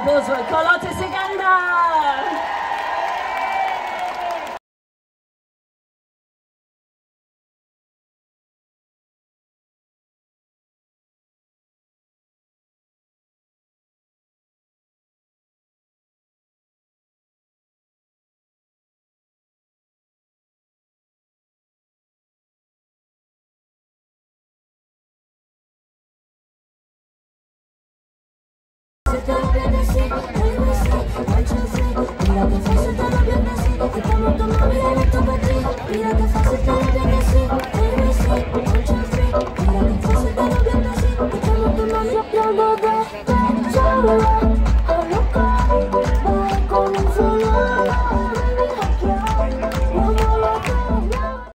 pozwól, Cortesin Uganda! Mira que fácil te lo voy a decir,